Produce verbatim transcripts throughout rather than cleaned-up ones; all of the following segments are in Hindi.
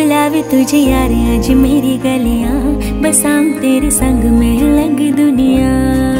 बुलावे तुझे यार आज मेरी गलियां, बसाऊं तेरे संग में अलग दुनिया।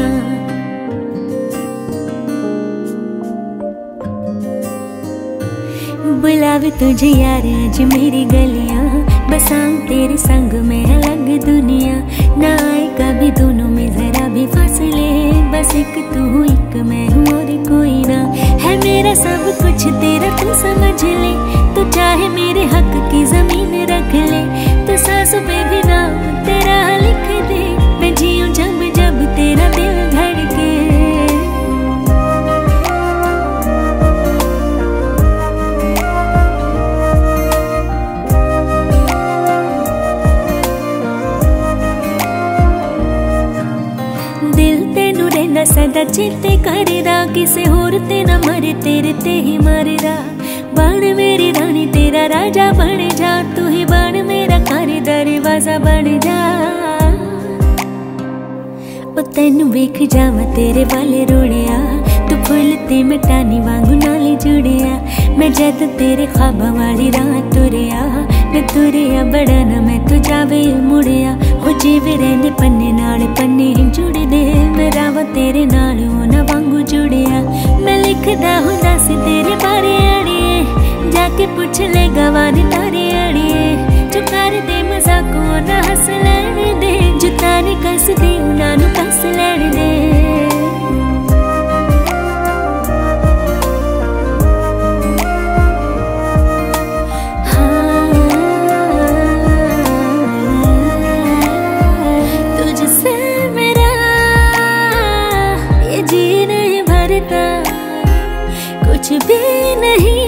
बुलावे तुझे यार आज मेरी गलियां, बसाऊं तेरे संग में अलग दुनिया। ना आए कभी दोनों में जरा भी फासले, बस एक तू एक मैं हूँ और कोई ना। है मेरा सब कुछ तेरा तू समझ ले, तो चाहे मेरे हक की जमीन रख ले। तो सांसों पे भी नाम तेरा लिख दे, मैं जीऊं जब जब तेरा दिल धड़के। सदा चेते करदा, किसे होर ते ना मरे तेरे ते ही मरदा। बन मेरी रानी तेरा राजा बन जा, तू ही बन मेरा कारी दरवाजा बन जा। ओ तैनू वेख जावा तेरे वाले रोड़िया, तू फुल ते मिटानी वांगू नाले जुड़िया। मैं जद तेरे ख्वाबां वाली राह तुरिया, मैं तुरिया बड़ा ना मैं तू जावे मुड़िया। हो जीवे रहंदे पन्ने नाल पन्ने ही जुड़दे, मैं रावां तेरे नाल उन्हां वांगू जुड़िया। मैं लिखदा हुंदा सी तेरे बारे अड़िए, जाके पुछ ले गवाने तारे अड़िए। जो कर दे मजाक ना हस लैण दे, जो ताने कस दे उन्हां नूं कस लैण दे। कुछ भी नहीं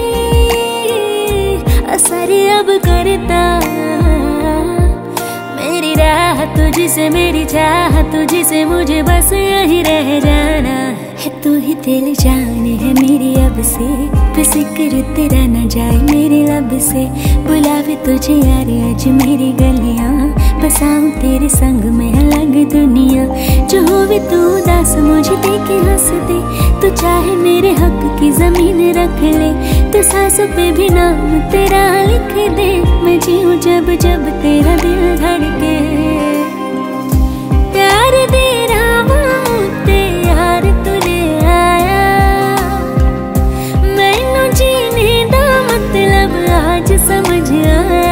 असर अब करता, मेरी राह तुझसे मेरी चाह तुझसे, मुझे बस यही रह जाना है। तू ही दिल जान है मेरी अब से, फिक्र तेरा न जाए मेरे लब से। बुलावे तुझे यार आज मेरी गलियां, बसाऊं तेरे संग में अलग दुनिया। जो होवे तू उदास मुझे देखे हंस दे, तू चाहे मेरे हक की जमीन रख ले। तो सांसों पे भी नाम तेरा लिख दे, मैं जीऊं जब जब तेरा दिल धड़के। प्यार दे रहा ते यार तूने आया, मैनू जीने दा मतलब आज समझ आया।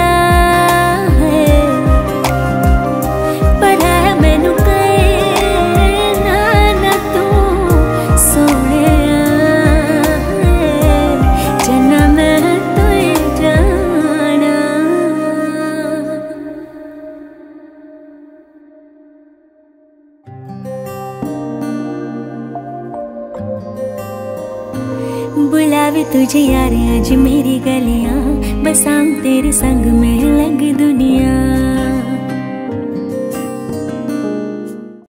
बुलावे तुझे यार आज मेरी गलियां, बसाऊं तेरे संग में अलग दुनिया।